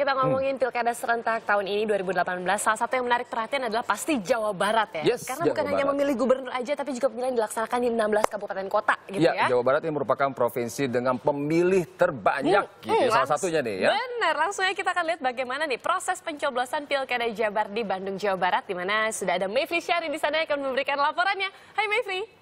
kita ngomongin Pilkada serentak tahun ini 2018, salah satu yang menarik perhatian adalah pasti Jawa Barat ya. Yes, karena Jawa bukan hanya Barat. memilih gubernur aja, tapi juga pemilihan dilaksanakan di 16 kabupaten kota gitu ya. Jawa Barat ini merupakan provinsi dengan pemilih terbanyak gitu, salah satunya nih ya. Benar, langsung aja kita akan lihat bagaimana nih proses pencoblosan Pilkada Jabar di Bandung, Jawa Barat, di mana sudah ada Mayfri Syari di sana yang akan memberikan laporannya. Hai Mayfri.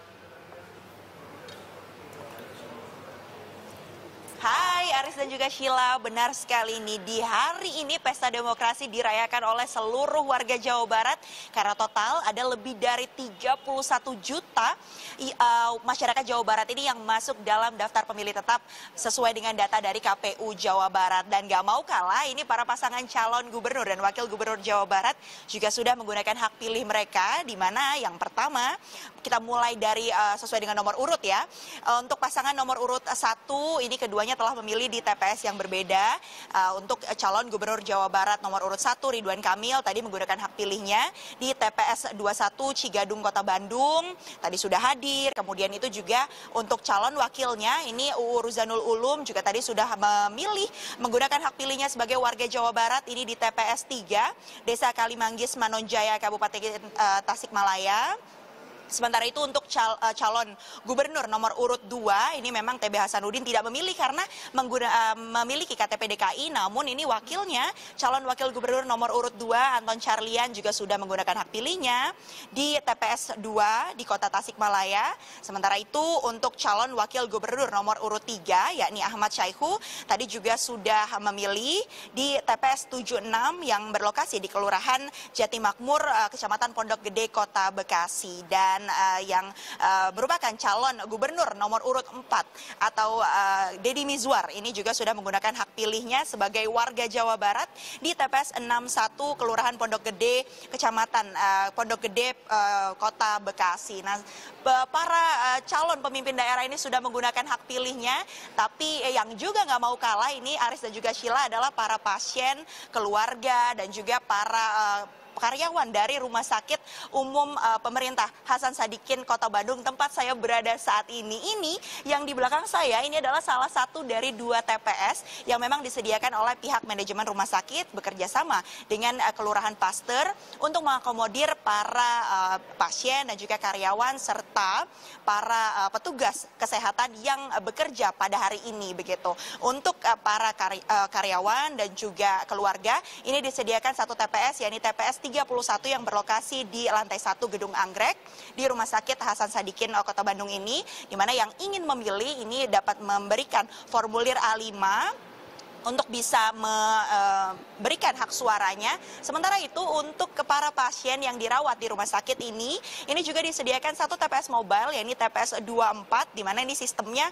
Hai Aris dan juga Sheila, benar sekali nih, di hari ini Pesta Demokrasi dirayakan oleh seluruh warga Jawa Barat karena total ada lebih dari 31 juta masyarakat Jawa Barat ini yang masuk dalam daftar pemilih tetap sesuai dengan data dari KPU Jawa Barat. Dan gak mau kalah, ini para pasangan calon gubernur dan wakil gubernur Jawa Barat juga sudah menggunakan hak pilih mereka, di mana yang pertama kita mulai dari sesuai dengan nomor urut ya. Untuk pasangan nomor urut 1 ini keduanya telah memilih di TPS yang berbeda. Untuk calon gubernur Jawa Barat nomor urut 1 Ridwan Kamil tadi menggunakan hak pilihnya di TPS 21 Cigadung Kota Bandung, tadi sudah hadir. Kemudian itu juga untuk calon wakilnya ini UU Ruzanul Ulum juga tadi sudah memilih menggunakan hak pilihnya sebagai warga Jawa Barat ini di TPS 3 Desa Kalimanggis Manonjaya Kabupaten Tasikmalaya. Sementara itu untuk calon gubernur nomor urut 2 ini memang TB Hasanuddin tidak memilih karena memiliki KTP DKI, namun ini wakilnya calon wakil gubernur nomor urut 2 Anton Carlian juga sudah menggunakan hak pilihnya di TPS 2 di Kota Tasikmalaya. Sementara itu untuk calon wakil gubernur nomor urut 3 yakni Ahmad Syaihu tadi juga sudah memilih di TPS 76 yang berlokasi di Kelurahan Jatimakmur, Kecamatan Pondok Gede, Kota Bekasi. Dan yang merupakan calon gubernur nomor urut 4 atau Deddy Mizwar ini juga sudah menggunakan hak pilihnya sebagai warga Jawa Barat di TPS 61 Kelurahan Pondok Gede, Kecamatan Pondok Gede, Kota Bekasi. Nah, para calon pemimpin daerah ini sudah menggunakan hak pilihnya, tapi yang juga nggak mau kalah ini Aris dan juga Sheila adalah para pasien, keluarga, dan juga para karyawan dari Rumah Sakit Umum Pemerintah Hasan Sadikin Kota Bandung tempat saya berada saat ini. Ini yang di belakang saya ini adalah salah satu dari 2 TPS yang memang disediakan oleh pihak manajemen rumah sakit bekerja sama dengan Kelurahan Pasteur untuk mengakomodir para pasien dan juga karyawan serta para petugas kesehatan yang bekerja pada hari ini begitu. Untuk para karyawan dan juga keluarga ini disediakan satu TPS yakni TPS 31 yang berlokasi di lantai 1 Gedung Anggrek di Rumah Sakit Hasan Sadikin Kota Bandung ini, di mana yang ingin memilih ini dapat memberikan formulir A5 untuk bisa memberikan hak suaranya. Sementara itu untuk para pasien yang dirawat di rumah sakit ini juga disediakan satu TPS mobile, yakni TPS 24, di mana ini sistemnya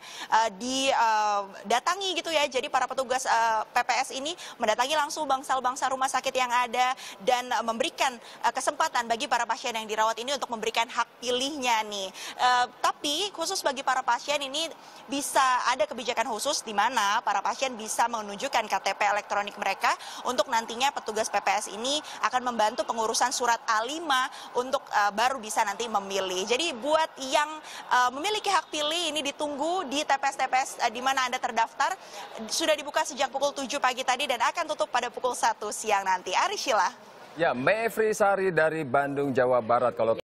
didatangi gitu ya. Jadi para petugas PPS ini mendatangi langsung bangsal-bangsal rumah sakit yang ada dan memberikan kesempatan bagi para pasien yang dirawat ini untuk memberikan hak pilihnya nih. Tapi khusus bagi para pasien ini bisa ada kebijakan khusus di mana para pasien bisa menunjukkan KTP elektronik mereka untuk nantinya petugas PPS ini akan membantu pengurusan surat A5 untuk baru bisa nanti memilih. Jadi buat yang memiliki hak pilih ini ditunggu di TPS-TPS di mana Anda terdaftar. Sudah dibuka sejak pukul 7 pagi tadi dan akan tutup pada pukul 1 siang nanti. Aris, Sheila. Ya, Mayfri Syari dari Bandung, Jawa Barat. Kalau